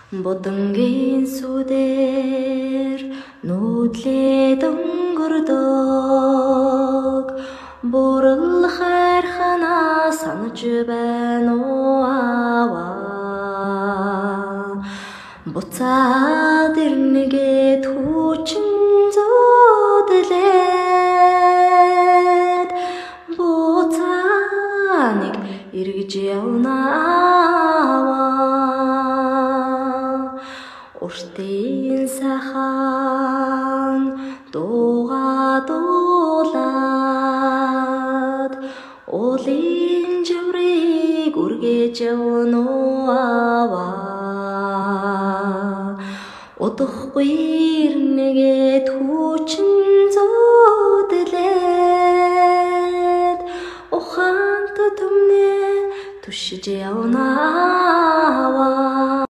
Бодонгийн сүдээр нүүдлээд өнгөрдөг бурал хайрханаа санаж байна уу аваа буцаад ирнэгээд хүчин зөөдлээд буцааныг эргэж явнаа уртын сайхан дуугаад уулын жаврыг үргэж явна аваа удахгүй ирнэгээд хүчин зөөдлээд ухаант төмнө түшиж явна аваа